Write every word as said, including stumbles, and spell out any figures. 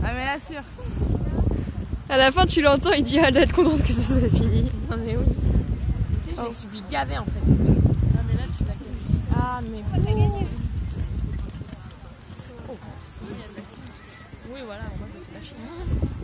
Ah mais là sûr. À la fin tu l'entends, il dit ah, elle doit être contente que ça soit fini. Non mais oui. Tu sais, je l'ai subi gavé en fait. Ah mais là tu l'as gagné. Ah mais t'as gagné. Oh. Oui voilà, moi je fais la Chine.